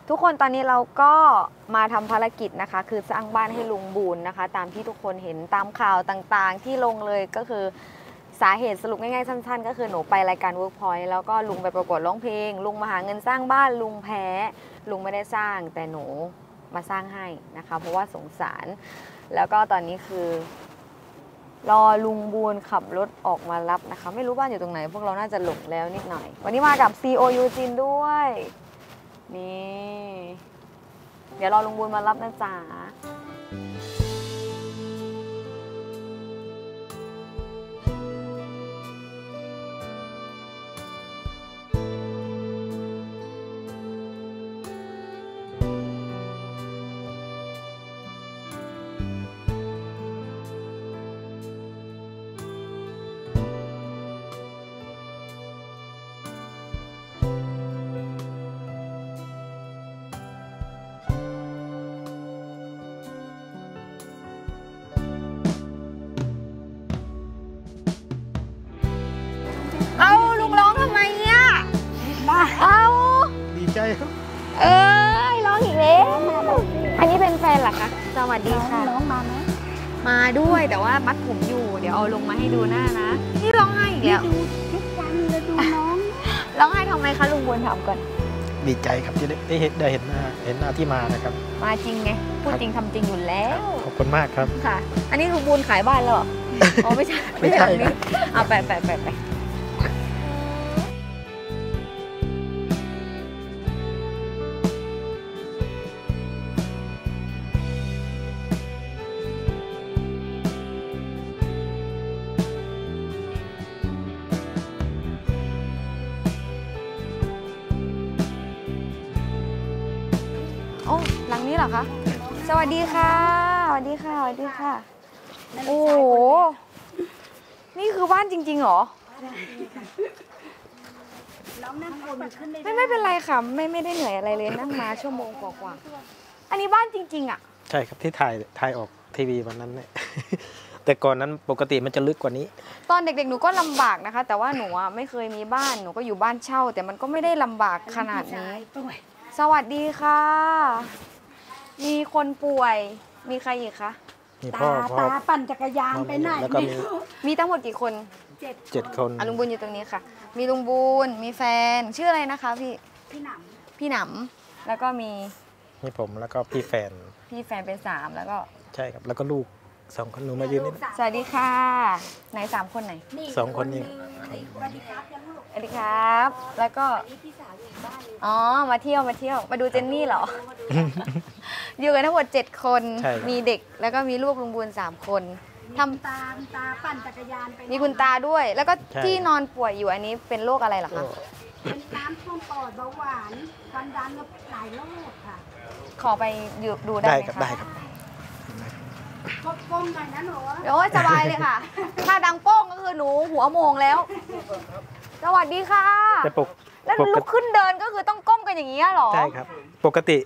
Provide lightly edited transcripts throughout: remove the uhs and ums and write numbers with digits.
ทุกคนตอนนี้เราก็มาทำภารกิจนะคะคือสร้างบ้านให้ลุงบูนนะคะตามที่ทุกคนเห็นตามข่าวต่างๆที่ลงเลยก็คือสาเหตุสรุปง่ายๆสั้นๆก็คือหนูไปรายการ Workpoint แล้วก็ลุงไปประกวดร้องเพลงลุงมาหาเงินสร้างบ้านลุงแพ้ลุงไม่ได้สร้างแต่หนูมาสร้างให้นะคะเพราะว่าสงสารแล้วก็ตอนนี้คือรอลุงบูนขับรถออกมารับนะคะไม่รู้บ้านอยู่ตรงไหนพวกเราน่าจะหลงแล้วนิดหน่อยวันนี้มากับ COU จีนด้วยนี่เดี๋ยวรอลุงบูนมารับนะจ๊ะเอาลุงร้องทำไมเนี่ยเอาดีใจครับร้องอีกแล้วอันนี้เป็นแฟนเหรอคะสวัสดีค่ะน้องมาไหมมาด้วยแต่ว่ามัดผมอยู่เดี๋ยวเอาลงมาให้ดูหน้านะนี่ร้องไห้อีกแล้วดูทุกวันเลยดูน้องร้องไห้ทำไมคะลุงบุญถามก่อนดีใจครับที่ได้เห็นหน้าที่มานะครับมาจริงไงพูดจริงทำจริงอยู่แล้วขอบคุณมากครับค่ะอันนี้ลุงบุญขายบ้านแล้วเหรออ๋อไม่ใช่ครับเอาไปโอ้หลังนี้เหรอคะสวัสดีค่ะสวัสดีค่ะสวัสดีค่ะโอ้โหนี่คือบ้านจริงๆเหรอไม่เป็นไรค่ะไม่ได้เหนื่อยอะไรเลยนั่งมาชั่วโมงกว่าอันนี้บ้านจริงๆอ่ะใช่ครับที่ถ่ายออกทีวีวันนั้นเนี่ยแต่ก่อนนั้นปกติมันจะลึกกว่านี้ตอนเด็กๆหนูก็ลำบากนะคะแต่ว่าหนูไม่เคยมีบ้านหนูก็อยู่บ้านเช่าแต่มันก็ไม่ได้ลำบากขนาดนี้สวัสดีค่ะมีคนป่วยมีใครอีกคะตาปั่นจักรยานไปไหนแล้วก็มีทั้งหมดกี่คน 7 คนลุงบุญอยู่ตรงนี้ค่ะมีลุงบุญมีแฟนชื่ออะไรนะคะพี่หนำแล้วก็มีผมแล้วก็พี่แฟนเป็น3แล้วก็ใช่ครับแล้วก็ลูก2 คนหนูมายืนนี่สวัสดีค่ะไหน3 คนไหน 2 คนนี้สวัสดีครับแล้วก็อ๋อมาเที่ยวมาดูเจนนี่เหรอ อยู่กันทั้งหมด7 คนมีเด็กแล้วก็มีลูกลุงบุญ3 คนทำตาปั่นจักรยานไปมีคุณตาด้วยแล้วก็ที่นอนป่วยอยู่อันนี้เป็นโรคอะไรเหรอคะเป็นน้ำท่วมปอดเบาหวานความดันกับหลายโรคค่ะขอไปดูได้ไหมคะได้ครับก้มหน่อยนะหนูโอ้ยสบายเลยค่ะถ้าดังโป้งก็คือหนูหัวโมงแล้วสวัสดีค่ะแล้วลุกขึ้นเดินก็คือต้องก้มกันอย่างนี้หรอใช่ครับปกติ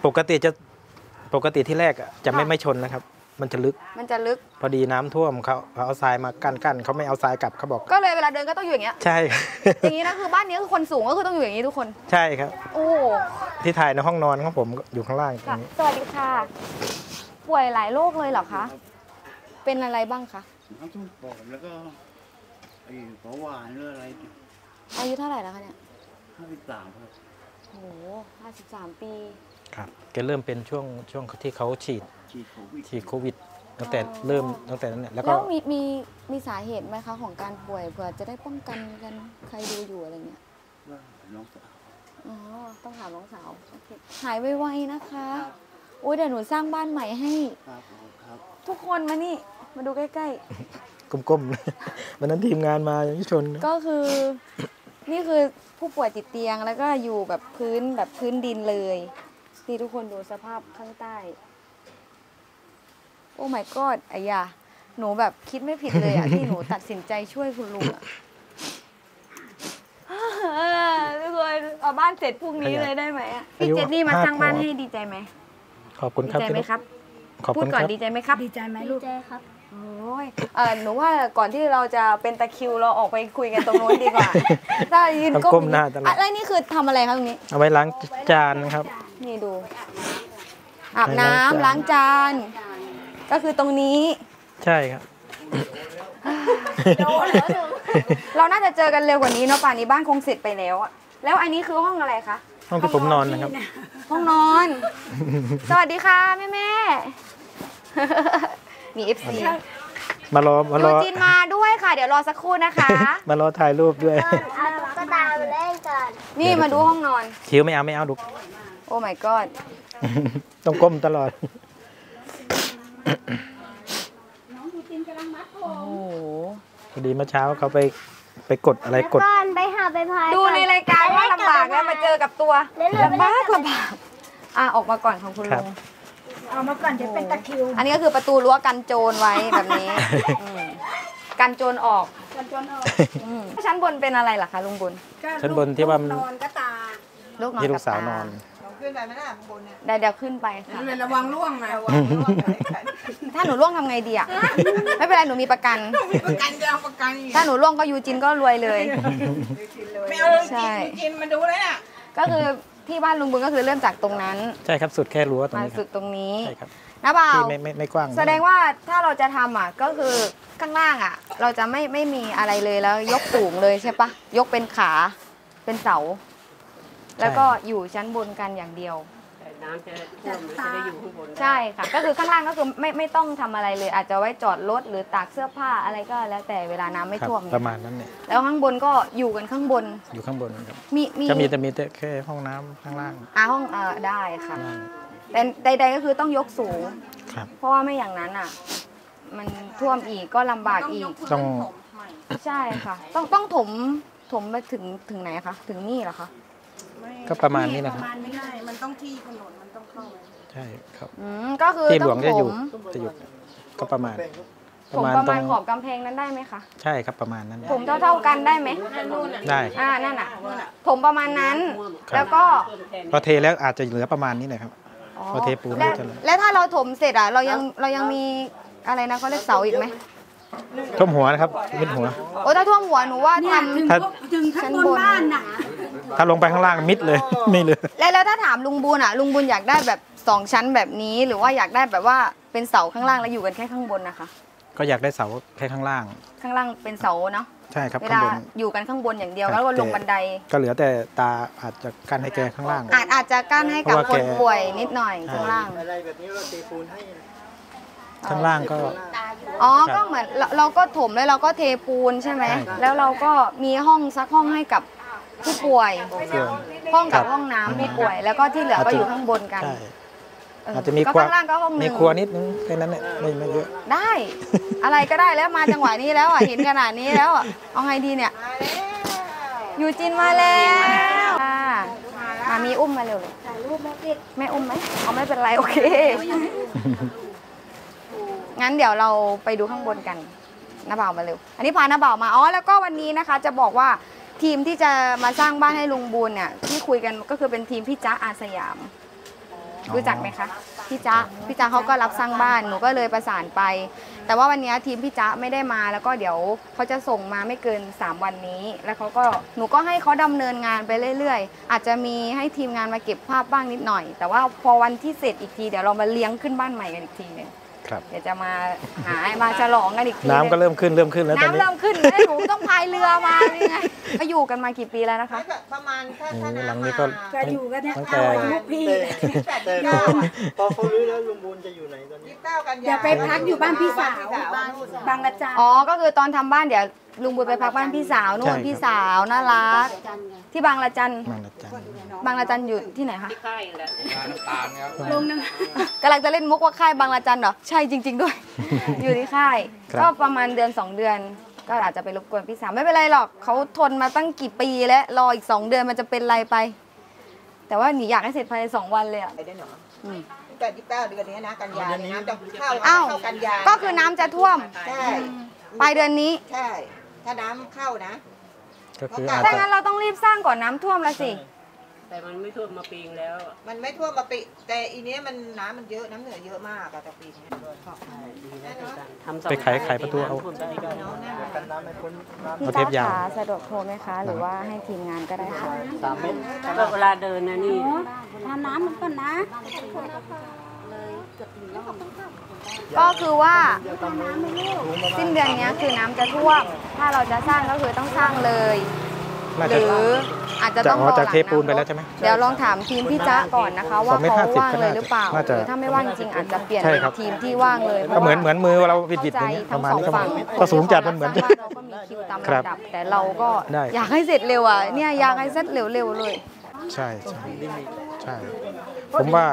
ที่แรกจะไม่ชนนะครับมันจะลึกพอดีน้ำท่วมเขาเอาทรายมากั้นเขาไม่เอาทรายกลับเขาบอกก็เลยเวลาเดินก็ต้องอยู่อย่างเงี้ยใช่อย่างนี้นะคือบ้านนี้คือคนสูงก็คือต้องอยู่อย่างนี้ทุกคนใช่ครับโอ้ที่ถ่ายในห้องนอนของผมอยู่ข้างล่างตรงนี้สวัสดีค่ะป่วยหลายโรคเลยเหรอคะเป็นอะไรบ้างคะน้ำท่วมปอดแล้วก็เบาหวานหรืออะไรอายุเท่าไหร่แล้วคะเนี่ย 53ครับโอ้โห53 ปีครับแกเริ่มเป็นช่วงที่เขาฉีดโควิดตั้งแต่นั้นเนี่ยแล้วมีสาเหตุไหมคะของการป่วยเผื่อจะได้ป้องกันใครดูอยู่อะไรเงี้ยน้องสาวอ๋อต้องถามน้องสาวหายไวๆนะคะโอ้ยเดี๋ยวหนูสร้างบ้านใหม่ให้ทุกคนมานี่มาดูใกล้ๆก้มๆวันนั้นทีมงานมาอย่างที่ชนก็คือนี่คือผู้ป่วยติดเตียงแล้วก็อยู่แบบพื้นดินเลยนี่ทุกคนดูสภาพข้างใต้โอ้ my god ไอ้ยาหนูแบบคิดไม่ผิดเลยที่หนูตัดสินใจช่วยคุณลุงทุกคนเอาบ้านเสร็จพรุ่งนี้เลยได้ไหมพี่เจนนี่มาสร้างบ้านให้ดีใจไหมขอบคุณครับดีใจไหมครับพูดก่อนดีใจไหมครับดีใจไหมลูกดีใจครับโอ้ยหนูว่าก่อนที่เราจะเป็นตะคิวเราออกไปคุยกันตรงโน้นดีกว่าถ้ายืนก้มหน้าตลอดอะไรนี่คือทำอะไรครับตรงนี้เอาไว้ล้างจานครับนี่ดูอาบน้ำล้างจานก็คือตรงนี้ใช่ครับเราน่าจะเจอกันเร็วกว่านี้เนาะป่านนี้บ้านคงเสร็จไปแล้วอะแล้วอันนี้คือห้องอะไรคะห้องที่ผมนอนนะครับห้องนอน สวัสดีค่ะแม่แม่ มี FC มารอยูจินมาด้วยค่ะ เดี๋ยวรอสักครู่นะคะมารอถ่ายรูปด้วยเอาตุ๊กตาไปเล่นก่อนนี่มาดูห้องนอนคิ้วไม่เอาลูกโอ้ my god ต้องก้มตลอดน้องยูจินกำลังมัดผโอ้มโหพอดีเมื่อเช้าเขาไปกดอะไรกดก่อนไปหาไปพายดูในรายการว่าลำบากแล้วมาเจอกับตัวลำบากออกมาก่อนของคุณครัลุบงเอามาก่อนจะเป็นตะคริวอันนี้ก็คือประตูรั้วกันโจรไว้แบบนี้กันโจรออกกันจนออกชั้นบนเป็นอะไรล่ะคะลุงบุญชั้นบนที่ว่านอนก็ตาลูกนอนที่ลูกับกสาวตานอนขึ้นไปไหมน่ะข้างบนเนี่ยเดี๋ยวขึ้นไปค่ะระวังร่วงนะระวังร่วงไหนกันถ้าหนูร่วงทำไงดีอะไม่เป็นไรหนูมีประกันมีประกันจะเอาประกันอีกถ้าหนูร่วงก็ยูจินก็รวยเลยไม่เอาใช่กินมาดูเลยน่ะก็คือที่บ้านลุงบุญก็คือเริ่มจากตรงนั้นใช่ครับสุดแค่รั้วตรงมานี้คสุรับดตรงนี้ใช่ครับนะเปล่าที่ไม่กว้างแสดงว่าถ้าเราจะทำอ่ะก็คือข้างล่างอ่ะ เราจะไม่มีอะไรเลยแล้วยกสูงเลยใช่ปะยกเป็นขาเป็นเสา แล้วก็อยู่ชั้นบนกันอย่างเดียวน้ำจะท่วมมันจะได้อยู่ข้างบนใช่ค่ะ ก็คือข้างล่างก็คือไม่ต้องทำอะไรเลย อาจจะไว้จอดรถหรือตากเสื้อผ้าอะไรก็แล้วแต่เวลาน้ำไม่ครับท่วมประมาณนั้นเนี่ยแล้วข้างบนก็อยู่กันข้างบนอยู่ข้างบนครับมีจะมีแต่แค่ห้องน้ำข้างล่างห้องได้ค่ะแต่ใดๆก็คือต้องยกสูงครับเพราะว่าไม่อย่างนั้นอ่ะ มันท่วมอีกก็ลำบากอีกต้องใช่ค่ะ ต้องถมไปถึงไหนคะถึงนี่เหรอคะก็ประมาณนี้นะครับประมาณไม่ได้ มันต้องที่ถนนมันต้องเข้าไปใช่ครับก็คือที่หลต้วอง งจะถอยู่มจะอยู่ก็ประมาณถมประมาณตงขอบกำแพงนั้นได้ไหมคะใช่ครับประมาณนั้นถมเท่ากันได้ไหมได้นั่นน่ะถมประมาณนั้นครับแล้วก็พอเทแล้วอาจจะเหลือประมาณนี้นะครับ พอเทปูนแล้วก็จะเหลือแล้วถ้าเราถมเสร็จอ่ะเรายังมีอะไรนะเขาเรียกเสาอีกไหมท่วมหัวนะครับมิดหัวโอ้ถ้าท่วมหัวหนูว่าเนี่ยทำถึงข้างบนบ้านน่ะถ้าลงไปข้างล่างมิดเลย ไม่เหลือแล้วถ้าถามลุงบุญอ่ะลุงบุญอยากได้แบบ2 ชั้นแบบนี้ หรือว่าอยากได้แบบว่าเป็นเสาข้างล่างแล้วอยู่กันแค่ข้างบนนะคะก็อยากได้เสาแค่ข้างล่างข้างล่างเป็นเสาเนาะใช่ครับเวข้างลาบนอยู่กันข้างบนอย่างเดียวครับแล้วก็ลงบันไดก็เหลือแต่ตาอาจจะกั้นให้แกข้างล่างอาจจะกั้นให้กับเพราะว่าคนแกป่วยนิดหน่อยข้างล่างอะไรแบบนี้เราตีปูนให้ข้างล่างก็อ๋อก็เหมือนเราก็ถมแล้วเราก็เทปูนใช่ไหมใช่ครับแล้วเราก็มีห้องซักห้องให้กับผู้ป่วยส่วนห้องกับครับห้องน้ำผู้ป่วย แล้วก็ที่เหลือก็อยู่ข้างบนกันใช่เอออาจจะมีก็ครัวข้างล่างก็ห้องหมีนึ่งครัวนิดนึงแค่นั้นเนี่ยไม่เยอะได้ อะไรก็ได้แล้วมาจังหวะนี้แล้วอ่ะเห็นขนาดนี้แล้วอ่ะเอาไงดีเนี่ยอยู่จินมาแล้วค่ะมามีอุ้มมาเร็วเลยถ่ายรูปแม่ติดแม่อุ้มไหมเอาไม่เป็นไรโอเคงั้นเดี๋ยวเราไปดูข้างบนกันน้าบ่าวมาเร็ว อันนี้พาน้าบ่าวมาอ๋อแล้วก็วันนี้นะคะจะบอกว่าทีมที่จะมาสร้างบ้านให้ลุงบุญเนี่ยที่คุยกันก็คือเป็นทีมพี่จ๊ะอาสยาม รู้จักไหมคะพี่จ๊ะเขาก็รับสร้างบ้านหนูก็เลยประสานไป แต่ว่าวันนี้ทีมพี่จ๊ะไม่ได้มาแล้วก็เดี๋ยวเขาจะส่งมาไม่เกิน3 วันนี้ แล้วเขาก็หนูก็ให้เขาดำเนินงานไปเรื่อยๆอาจจะมีให้ทีมงานมาเก็บภาพบ้างนิดหน่อย แต่ว่าพอวันที่เสร็จอีกทีเดี๋ยวเรามาเลี้ยงขึ้นบ้านใหม่กันอีกทีหนึงครับเดี๋ยวจะมาหามาฉลองกันอีกทีน้ำก็เริ่มขึ้นแล้วตอนน้ำนี้เริ่มขึ้นแล้วหนูต้องพายเรือมานี่ไงมาอยู่กันมากี่ปีแล้วนะคะประมาณถ้าโอ้โหน้ำหลังมานี้ก็ก็อยู่กันเนี่ยตั้งแต่เอาอายุพี่แต่พอเขารู้แล้วลุงบูนจะอยู่ไหนตอนนี้ 29 กันยาเดี๋ยวไปพักอยู่บ้านพี่สาวบ้านบางละจันอ๋อก็คือตอนทำบ้านเดี๋ยวลุงบุญไปพักบ้านพี่สาวนู่ใช่นครับพี่สาวน่ารักจันไงที่บางละจันมันละจันบางละจันอยู่ที่ไหนคะใช่แหละลงนึงกำลังจะเล่นมุกว่าค่ายบางละจันเหรอ ใช่จริง ๆ ด้วย อยู่ที่ค่ายครับก็ประมาณเดือน 2 เดือน ก็อาจจะไปรบกวนพี่สาวไม่เป็นไรหรอกเขาทนมาตั้งกี่ปีแล้วรออีก 2 เดือนมันจะเป็นไรไป แต่ว่าหนีอยากให้เสร็จภายใน2 วันเลยอ่ะไปได้หนออืมแต่29 เดือนนี้นะกันยาเนี่ยน้ำจะเข้าอ้าวเข้ากันยาก็คือน้ำจะท่วมใช่ปลายเดือนนี้ใช่ ถ้าน้ำเข้านะก็คืออาจถ้าจะงั้นเราต้องรีบสร้างก่อนน้ำท่วมละสิแต่มันไม่ท่วมมาปีงแล้วมันไม่ท่วมมาปีแต่อีเนี้ยมันน้ำมันเยอะน้ำเหนือเยอะมากอะแต่ปีนี้ดีนะที่กันทำสองไปไขประตูเอาท่วมได้ก็พี่เทเจ้าปยาวขาสะดวกโทรไหมคะ หรือว่าให้ทีมงานก็ได้ค่ะ 3 เมตรก็เวลาเดินนะนี่ทำน้ำมันก่อนนะก็คือว่าสิ้นเดือนนี้คือน้ำจะท่วม ถ้าเราจะสร้างก็คือต้องสร้างเลยน่าหจะรืออาจจะต้องรอหลังจากเทปูนไปแล้วใช่ไหมเดี๋ยวลองถามทีมพี่จ๊ะก่อนนะคะ ว่า 2 เมตรเขา 50 ว่างเลยหรือเปล่าน่าหจะรือถ้าไม่ว่างจริงอาจจะเปลี่ยนใช่เป็นครับทีมที่ว่างเลยก็เหมือนมือเราบิดๆอย่างเงี้ยประมาณนี้ครับก็สูงจัดมันเหมือนบ้านเราก็มีคิวตามครับลำดับ แต่เราก็ได้อยากให้เสร็จเร็วอ่ะเนี่ยอยากให้เสร็จเร็วๆเลยใช่ใช่ใช่ ผมว่า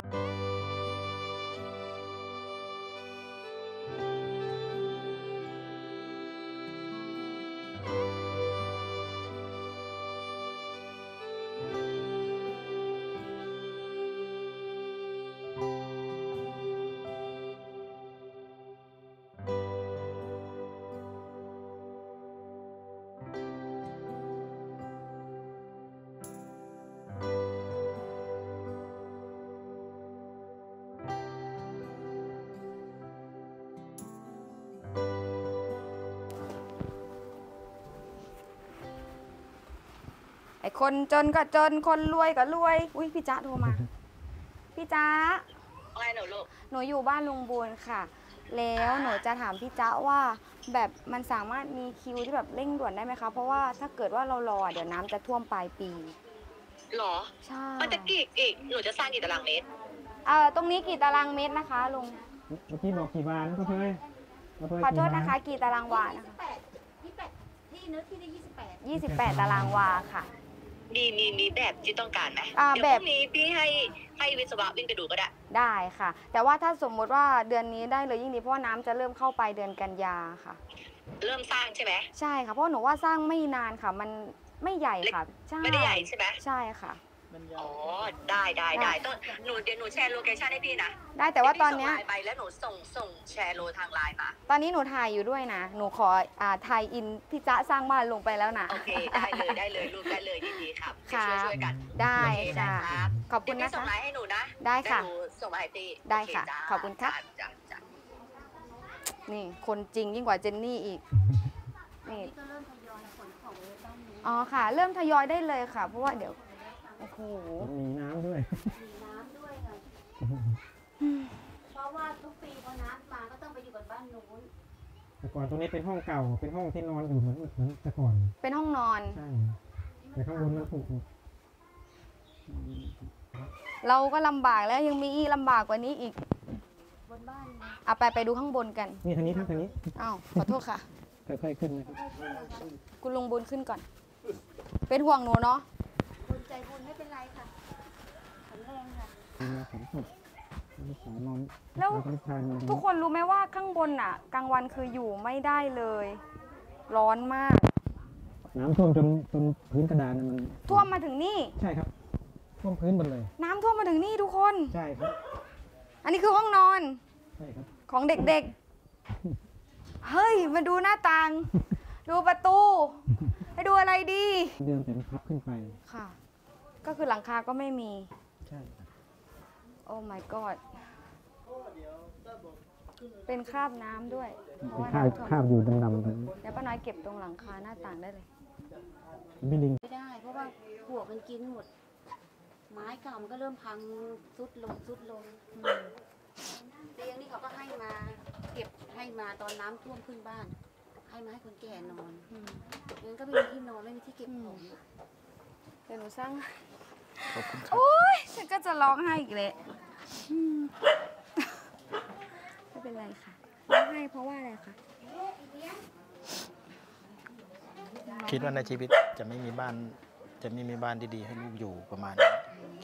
ไอ้คนจนก็จนคนรวยก็รวยอุ้ยพี่จ๊ะโทรมา พี่จ๊ะอะไรหนูลูกหนูอยู่บ้านลุงบูนค่ะ แล้วหนูจะถามพี่จ๊ะว่าแบบมันสามารถมีคิวที่แบบเร่งด่วนได้ไหมคะ เพราะว่าถ้าเกิดว่าเรารอเดี๋ยวน้ำจะท่วมปลายปีหรอใช่มันจะหนูจะสร้างกี่ตารางเมตรตรงนี้กี่ตารางเมตรนะคะลุงเมื่อกี้บอกกี่วานก็เคยขอโทษนะคะกี่ตารางวานะคะที่นึกที่ได้28 28 ตารางวาค่ะมีแบบที่ต้องการไหมแบบเดี๋ยวพรุ่งนี้พี่ให้วิศวะวิ่งไปดูก็ได้ได้ค่ะ แต่ว่าถ้าสมมติว่าเดือนนี้ได้เลยยิ่งดีเพราะว่าน้ำจะเริ่มเข้าไปเดือนกันยาค่ะเริ่มสร้างใช่ไหมใช่ค่ะเพราะหนูว่าสร้างไม่นานค่ะ มันไม่ใหญ่ค่ะใช่ไม่ได้ใหญ่ใช่ไหมใช่ค่ะอ๋อ ได้ต้องเดี๋ยวหนูแชร์โลเคชั่นให้พี่นะได้แต่ว่าตอนเนี้ยพี่ส่งไลน์ไปแล้วหนูส่งแชร์โลทางไลน์มาตอนนี้หนูถ่ายอยู่ด้วยนะ หนูขอถ่ายอินพี่จ๊ะสร้างบ้านลงไปแล้วนะโอเค ได้เลยลูกได้เลยดีๆครับค่ะช่วยกันได้โอเคค่ะนะครับขอบคุณเดี๋ยวนะพี่ส่งคะไลน์ให้หนูนะได้ค่ะเยวหนูส่งมาให้พี่ได้ค่ะโเจ้าขอบคุณครับจ้านี่คนจริงยิ่งกว่าเจนนี่อีกนี่ก็เริ่มทยอยขนของเลยบ้านนี้อ๋อค่ะ เริ่มทยอยได้เลยค่ะ เพราะว่าเดี๋ยวโอ้โหมีน้ำด้วยมีน้ำด้วยค่ะเพราะว่าทุกปีพอน้ำมาก็ต้องไปอยู่กับบ้านนู้นแต่ก่อนตรงนี้เป็นห้องเก่า เป็นห้องที่นอนอยู่เหมือนแต่ก่อนเป็นห้องนอนใช่ แต่ข้างบนมันถูกเราก็ลำบากแล้วยังมีลำบากกว่านี้อีกบนบ้านเอาไปดูข้างบนกันนี่ทางนี้ครับทางนี้อ้าวขอโทษค่ะค่อยๆขึ้นนะครับคุณลุงบุญขึ้นก่อน เป็นห่วงหนูเนาะคนใจบุญไม่เป็นไรค่ะแข็งแรงค่ะมาฝนตกลูกสาวนอนแล้วลูกชายนอนทุกคนรู้ไหมว่าข้างบนน่ะกลางวันคืออยู่ไม่ได้เลย ร้อนมากน้ำท่วมจนพื้นกระดานมันท่วมมาถึงนี่ใช่ครับ ท่วมพื้นหมดเลยน้ำท่วมมาถึงนี่ทุกคนใช่ครับอันนี้คือห้องนอนใช่ครับของเด็กๆ เฮ้ย มาดูหน้าต่าง ดูประตู ให้ดูอะไรดีเดินแต่มันพับขึ้นไปค่ะ ก็คือหลังคาก็ไม่มีใช่ครับโอ้ my god เป็นคราบน้ำด้วยเพราะว่าข้าวอยู่ดำๆตรงนี้เดี๋ยวป้าน้อยเก็บตรงหลังคาหน้าต่างได้เลยไม่ลิงไม่ได้ เพราะว่าปลวกมันกินหมด ไม้เก่ามันก็เริ่มพังสุดลงเตียงนี่เขาก็ให้มา เก็บให้มาตอนน้ำท่วมขึ้นบ้าน ให้มาให้คนแก่นอนงั้นก็ไม่มีที่นอนไม่มีที่เก็บของเดี๋ยวหนูสร้างขอบคุณครับโอ๊ย ฉันก็จะร้องไห้อีกเลยไม่เป็นไรค่ะร้องไห้เพราะว่าอะไรคะคิดว่าในชีวิตจะไม่มีบ้านดีๆให้ลูกอยู่ประมาณนี้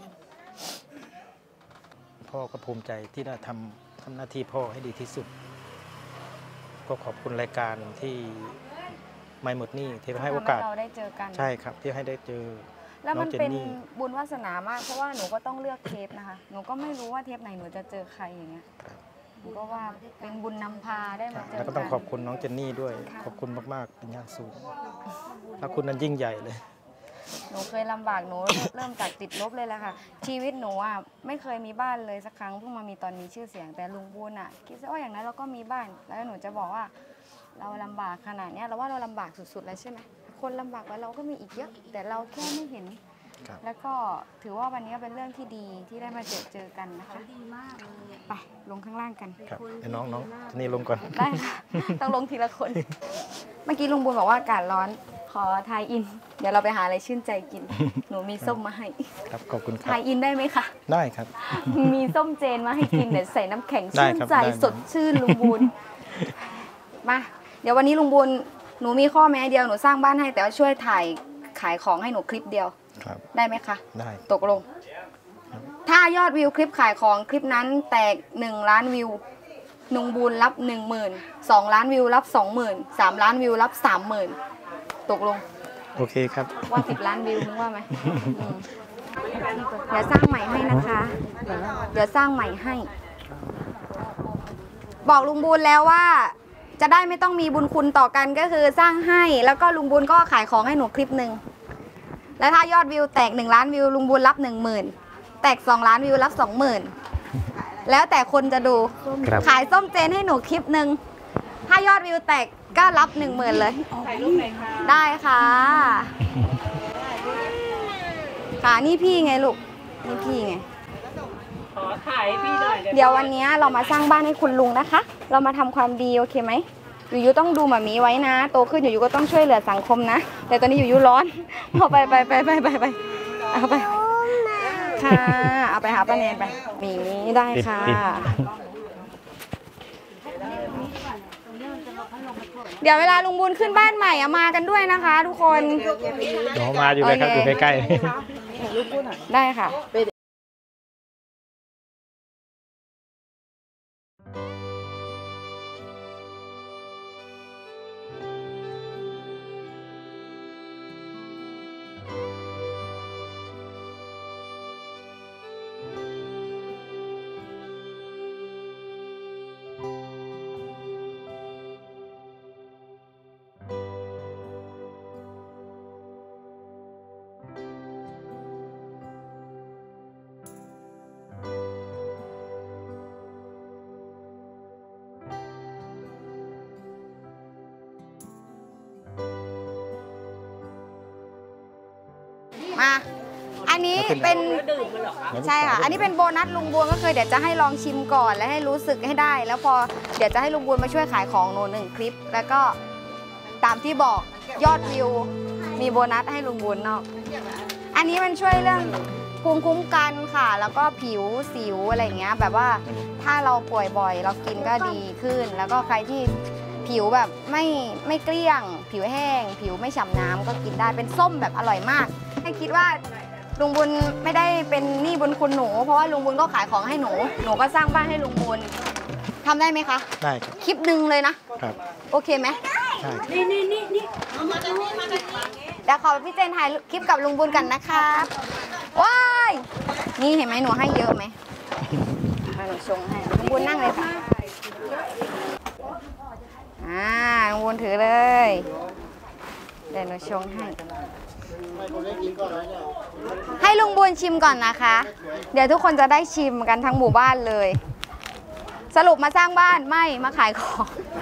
พ่อก็ภูมิใจที่ได้ทำหน้าที่พ่อให้ดีที่สุด ก็ขอบคุณรายการที่ไม่หมดหนี้ที่ให้โอกาสทำให้เราได้เจอกันใช่ครับที่ให้ได้เจอแล้วมันองจเป็นนี่บุญวาสนามากเพราะว่าหนูก็ต้องเลือกเทปนะคะ หนูก็ไม่รู้ว่าเทปไหนหนูจะเจอใครอย่างเงี้ยหนูก็ว่าเป็นบุญนำพาได้มาเจอแล้วก็ต้องขอบคุณน้องเจนนี่ด้วย ขอบคุณมากๆเป็นอย่างสูงถ้าคุณนั้นยิ่งใหญ่เลยหนูเคยลำบากหนู เริ่มจากติดลบเลยแหละค่ะชีวิตหนูอ่ะไม่เคยมีบ้านเลยสักครั้งเพิ่งมามีตอนมีชื่อเสียงแต่ลุงบุญอ่ะคิดว่าอย่างนั้นเราก็มีบ้านแล้วหนูจะบอกว่าเราลำบากขนาดนี้เราว่าเราลำบากสุดๆแล้วใช่ไหมคนลำบากกว่าเราก็มีอีกเยอะแต่เราแค่ไม่เห็น แล้วก็ถือว่าวันนี้เป็นเรื่องที่ดีที่ได้มาเจอกันนะคะดีมากเลยไปลงข้างล่างกันครับเดี๋ยวน้องทีนี่ลงก่อนได้ค่ะ ต้องลงทีละคน เมื่อกี้ลุงบุญบอกว่าอากาศร้อนขอทายอิน เดี๋ยวเราไปหาอะไรชื่นใจกิน หนูมีส้มมาให้ครับขอบคุณครัทาบยอินได้ไหมคะได้ครับมีส้มเจนมาให้กินเดี๋ยวใส่น้ำแข็งได้ชื่นครับใจได้สดชื่นลุงบุญมาเดี๋ยววันนี้ลุงบุญหนูมีข้อแม้เดียวหนูสร้างบ้านให้แต่ว่าช่วยถ่ายขายของให้หนูคลิปเดียวครับได้ไหมคะได้ตกลง ถ้ายอดวิวคลิปขายของคลิปนั้นแตก1 ล้านวิวลุงบุญรับ 10,000 2 ล้านวิวรับ 20,000 3 ล้านวิวรับ 30,000 ตกลงโอเคครับว่า10 ล้านวิวมึงว่าไหมอืมเดี๋ยวสร้างใหม่ให้นะคะ เดี๋ยวสร้างใหม่ให้ บอกลุงบุญแล้วว่า จะได้ไม่ต้องมีบุญคุณต่อกันก็คือสร้างให้ แล้วก็ลุงบุญก็ขายของให้หนูคลิปหนึ่งแล้วถ้ายอดวิวแตก1 ล้านวิวลุงบุญรับ 10,000 แตก2 ล้านวิวรับ 20,000 แล้วแต่คนจะดูครับขายส้มเจนให้หนูคลิปหนึ่งถ้ายอดวิวแตกก็รับ 10,000 เลยได้ค่ะค่ะนี่พี่ไงลูกนี่พี่ไงขอถ่ายให้พี่หน่อยเดี๋ยววันนี้เรามาสร้างบ้านให้คุณลุงนะคะ เรามาทำความดีโอเคไหมอยู่ๆต้องดูหมามีไว้นะ โตขึ้นอยู่ๆก็ต้องช่วยเหลือสังคมนะ แต่ตอนนี้อยู่ๆร้อนเอาไปเอาไปค่ะ เอาไปหาป้าแนนไปหมีได้ค่ะ เดี๋ยวเวลาลุงบุญขึ้นบ้านใหม่มากันด้วยนะคะ ทุกคนเดี๋ยวมาอยู่เลยครับโอเคอยู่ใกล้ได้ค่ะ มา อันนี้เป็นๆใช่ค่ะ อันนี้เป็นโบนัสลุงบัวก็คือเดี๋ยวจะให้ลองชิมก่อนและให้รู้สึกให้ได้ แล้วพอเดี๋ยวจะให้ลุงบัวมาช่วยขายของหนู1 คลิป แล้วก็ตามที่บอกยอดวิวมีโบนัสให้ลุงบัวนอก อันนี้มันช่วยเรื่องภูมิคุ้มกันค่ะ แล้วก็ผิวสิวอะไรอย่างเงี้ยแบบว่าถ้าเราป่วยบ่อยเรากินก็ดีขึ้น แล้วก็ใครที่ผิวแบบไม่เกลี้ยง ผิวแห้ง ผิวไม่ฉ่ำน้ำก็กินได้เป็นส้มแบบอร่อยมาก ให้คิดว่าลุงบุญไม่ได้เป็นหนี้บุญคุณหนู เพราะว่าลุงบุญก็ขายของให้หนูก็สร้างบ้านให้ลุงบุญทำได้ไหมคะได้ครับคลิปหนึ่งเลยนะครับ โอเคไหมใช่เดี๋ยวขอพี่เจนถ่ายคลิปกับลุงบุญกันนะคะว้ายนี่เห็นไหมหนูให้เยอะไหมมาหนูชงให้ลุงบุญนั่งเลยค่ะลุงบุญถือเลยเดี๋ยวหนูชงให้ลุงบุญชิมก่อนนะคะ เดี๋ยวทุกคนจะได้ชิมกันทั้งหมู่บ้านเลย สรุปมาสร้างบ้านไม่มาขายของ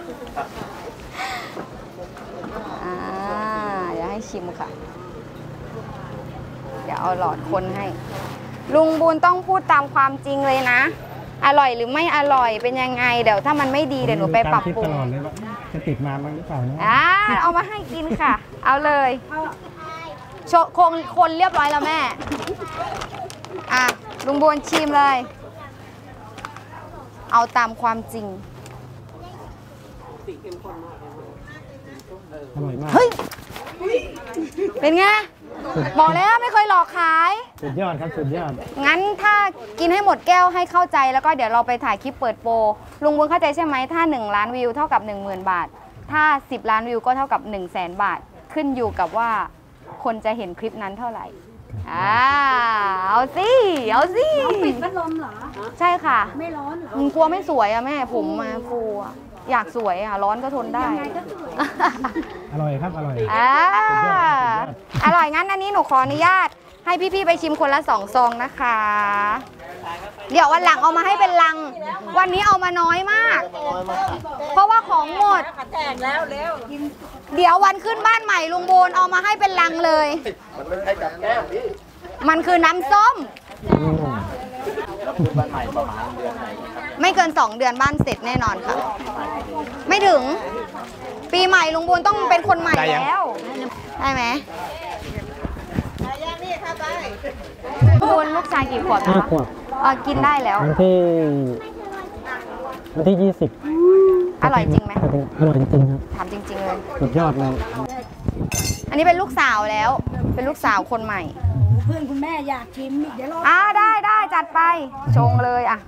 เดี๋ยวให้ชิมค่ะ เดี๋ยวเอาหลอดคนให้ ลุงบุญต้องพูดตามความจริงเลยนะ อร่อยหรือไม่อร่อยเป็นยังไงเดี๋ยวถ้ามันไม่ดีเดี๋ยวหนูไปปรับปรุงจะติดมาบ้างหรือเปล่านะเอามาให้กินค่ะ เอาเลยโชว์คนเรียบร้อยแล้วแม่ลุงบุญชิมเลย เอาตามความจริงอร่อยมากเฮ้ย เป็นไง บอกแล้วไม่เคยหลอกขายสุดยอดครับสุดยอดงั้นถ้ากินให้หมดแก้วให้เข้าใจแล้วก็เดี๋ยวเราไปถ่ายคลิปเปิดโปร ลุงบุญเข้าใจใช่ไหมถ้า1 ล้านวิวเท่ากับ 10,000 บาท ถ้า10 ล้านวิวก็เท่ากับ 100,000 บาท ขึ้นอยู่กับว่าคนจะเห็นคลิปนั้นเท่าไหร่ เอาสิปิดพัดลมเหรอใช่ค่ะไม่ร้อนเหรอมึงกลัวไม่สวยอะแม่ผมมาฟูอะอยากสวยอ่ะร้อนก็ทนได้อร่อยครับอร่อยอร่อยงั้นอันนี้หนูขออนุญาตให้พี่ๆไปชิมคนละ2 ซองนะคะ เดี๋ยววันหลังเอามาให้เป็นลัง วันนี้เอามาน้อยมาก เพราะว่าของหมดแจกแล้วเร็วเดี๋ยววันขึ้นบ้านใหม่ลุงบูนเอามาให้เป็นลังเลยมันไม่ใช่กับแก้มพี่มันคือน้ำส้มบ้านใหม่ประมาณเดือนไหนครับไม่เกิน2 เดือนบ้านเสร็จแน่นอนค่ะ ไม่ถึง ปีใหม่ลุงบูนต้องเป็นคนใหม่แล้วได้ไหมย่างนี่ค่ะไปลุงบูนลูกชายกี่ขวบนะคะกินได้แล้ววันที่ 20 อร่อยจริงไหมอร่อยจริงครับถามจริงๆเลยสุดยอดเลยอันนี้เป็นลูกสาวแล้ว เป็นลูกสาวคนใหม่เพื่อนคุณแม่อยากชิมอีกเดี๋ยวรอได้จัดไป ชงเลยอ่ะ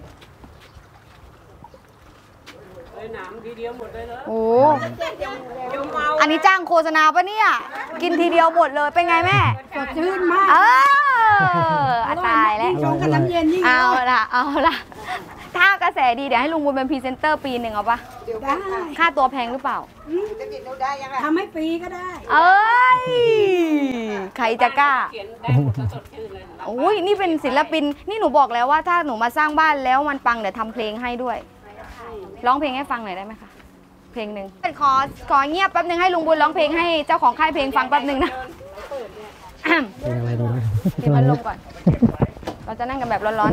หนามทีเดียวหมดเลยเหรอโอ้อันนี้จ้างโฆษณาปะเนี่ย กินทีเดียวหมดเลย เป็นไงแม่สดชื่นมากตายแล้วชงกับน้ำเย็นยิ่งเอาละถ้ากระแสดีเดี๋ยวให้ลุงบุญเป็นพรีเซนเตอร์ปีหนึ่งเอาปะได้ค่าตัวแพงหรือเปล่าจะกินดูได้ยังไงทำให้ฟรีก็ได้เอ้ย ใครจะกล้าเขียนได้หมดแล้วสดชื่นเลยโอ้ยนี่เป็นศิลปิน นี่หนูบอกแล้วว่าถ้าหนูมาสร้างบ้านแล้วมันปังเดี๋ยวทำเพลงให้ด้วย ร้องเพลงให้ฟังหน่อยได้ไหมคะ เพลงหนึ่งขอเงียบแป๊บนึงให้ลุงบุญร้องเพลงให้เจ้าของค่ายเพลงฟังแป๊บนึงนะเป็นอะไรดูนะเดี๋ยวมันลงก่อน เราจะนั่งกันแบบร้อน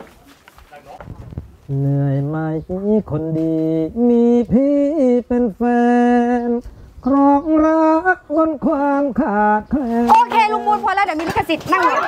เหนื่อยไหมคนดี มีพี่เป็นแฟน ครองรักบนความขาดแคลนๆ โอเคลุงบุญพอแล้วเดี๋ยวมีลิขสิทธิ์นั่งเลย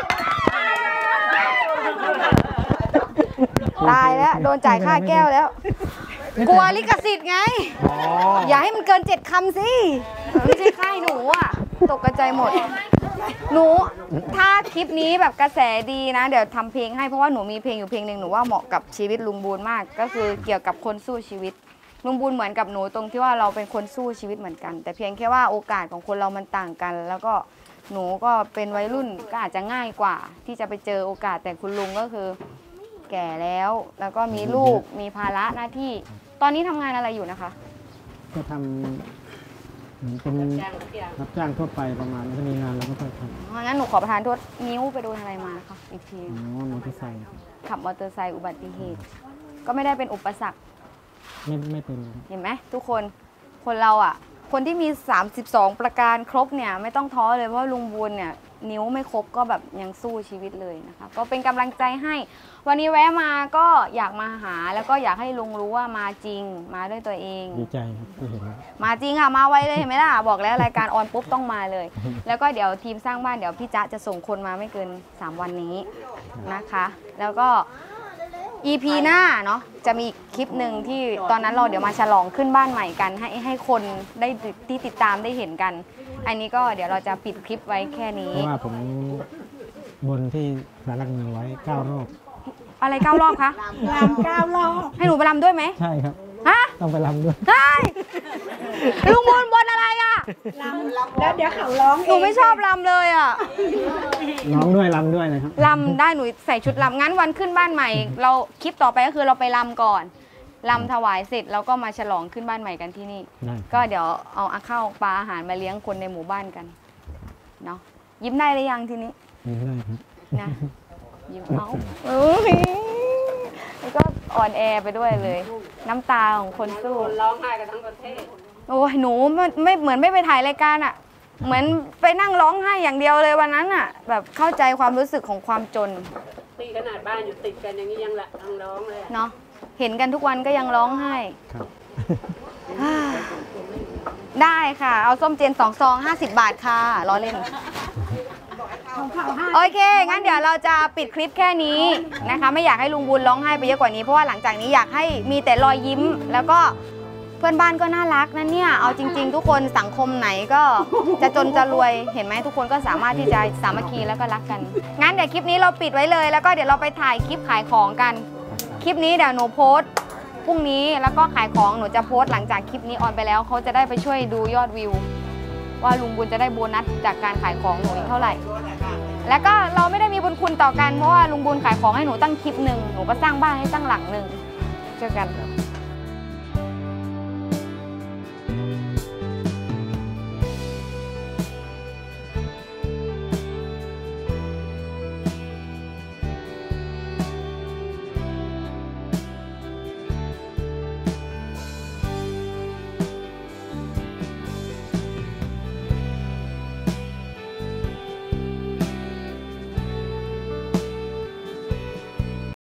ตายแล้วโดนจ่ายค่าแก้วแล้ว กลัวลิขสิทธิ์ไง อย่าให้มันเกิน7 คำสิไม่ใช่ค่ายหนูอ่ะ ตกกระจายหมด หนูถ้าคลิปนี้แบบกระแสดีนะเดี๋ยวทำเพลงให้เพราะว่าหนูมีเพลงอยู่เพลงหนึ่งหนูว่าเหมาะกับชีวิตลุงบูนมาก ก็คือเกี่ยวกับคนสู้ชีวิตลุงบูนเหมือนกับหนูตรงที่ว่าเราเป็นคนสู้ชีวิตเหมือนกัน แต่เพียงแค่ว่าโอกาสของคนเรามันต่างกัน แล้วก็หนูก็เป็นวัยรุ่นก็อาจจะง่ายกว่า ที่จะไปเจอโอกาสแต่คุณลุงก็คือแก่แล้วก็มีลูกมีภาระหน้าที่ตอนนี้ทำงานอะไรอยู่นะคะก็ทำเหมือนเป็นรับจ้างทั่วไปประมาณนี้ถ้ามีงานเราก็ทำงั้นหนูขอประทานโทษนิ้วไปโดนอะไรมานะคะอีกทีอ๋อมอเตอร์ไซค์ขับมอเตอร์ไซค์อุบัติเหตุ ก็ไม่ได้เป็นอุปสรรคไม่เป็นเห็นไหมทุกคนเราอ่ะคนที่มี32ประการครบเนี่ยไม่ต้องท้อเลยเพราะลุงบุญเนี่ยนิ้วไม่ครบก็แบบยังสู้ชีวิตเลยนะคะก็เป็นกำลังใจให้วันนี้แวะมาก็อยากมาหาแล้วก็อยากให้ลุงรู้ว่ามาจริงมาด้วยตัวเองดีใจครับที่เห็นมาจริงค่ะมาไวเลยเห็นไหมล่ะบอกแล้วรายการออนปุ๊บต้องมาเลย แล้วก็เดี๋ยวทีมสร้างบ้านเดี๋ยวพี่จ๊ะจะส่งคนมาไม่เกิน3 วันนี้นะคะ แล้วก็ EP หน้าเนาะจะมีอีกคลิปหนึ่งที่ตอนนั้นเราเดี๋ยวมาฉลองขึ้นบ้านใหม่กันให้คนได้ที่ติดตามได้เห็นกัน อันนี้ก็เดี๋ยวเราจะปิดคลิปไว้แค่นี้เพราะว่าผมบนที่สารหลักเมืองไว้9 รอบอะไร9 รอบคะรำ9 รอบให้หนูไปรำด้วยไหมใช่ครับฮะต้องไปรำด้วยได้ลุงบุญบนอะไรอ่ะรำแล้วเดี๋ยวเขาร้องหนูไม่ชอบรำเลยอ่ะร้องด้วยรำด้วยนะครับรำได้หนูใส่ชุดรำงั้นวันขึ้นบ้านใหม่ เราคลิปต่อไปก็คือเราไปรำก่อนรำถวายเสร็จแล้วก็มาฉลองขึ้นบ้านใหม่กันที่นี่ได้ก็เดี๋ยวเอาข้าวปลาอาหารมาเลี้ยงคนในหมู่บ้านกันเนาะยิ้มได้หรือยังทีนี้ไม่ได้ครับนะยิ้มเอาแล้วก็อ่อนแอไปด้วยเลย น้ำตาของคนสู้คนร้องไห้กันทั้งประเทศโอ้ยหนูไม่เหมือนไม่ไปถ่ายรายการอะเหมือนไปนั่งร้องไห้อย่างเดียวเลยวันนั้นอะแบบเข้าใจความรู้สึกของความจนตีขนาดบ้านอยู่ติดกันอย่างนี้ยังละยังร้องเลยเนาะเห็นกันทุกวันก็ยังร้องไห้ครับได้ค่ะ เอาส้มเจน2 ซอง50 บาทค่ะล้อเล่นของเขาให้โอเค งั้นเดี๋ยวเราจะปิดคลิปแค่นี้นะคะ ไม่อยากให้ลุงบุญร้องไห้ไปเยอะกว่านี้ เพราะว่าหลังจากนี้อยากให้มีแต่รอยยิ้ม แล้วก็เพื่อนบ้านก็น่ารักนะเนี่ย เอาจริง ๆ ทุกคนสังคมไหนก็จะจนจะรวย เห็นไหมทุกคนก็สามารถที่จะสามัคคีแล้วก็รักกัน งั้นเดี๋ยวคลิปนี้เราปิดไว้เลย แล้วก็เดี๋ยวเราไปถ่ายคลิปขายของกัน คลิปนี้เดี๋ยวหนูโพสต์พรุ่งนี้แล้วก็ขายของหนูจะโพสต์หลังจากคลิปนี้ออนไปแล้วเขาจะได้ไปช่วยดูยอดวิว ว่าลุงบุญจะได้โบนัสจากการขายของหนูอีกเท่าไหร่ แล้วก็เราไม่ได้มีบุญคุณต่อกันเพราะว่าลุงบุญขายของให้หนูตั้งคลิปหนึ่งหนูก็สร้างบ้านให้ตั้งหลังหนึ่งเจอกัน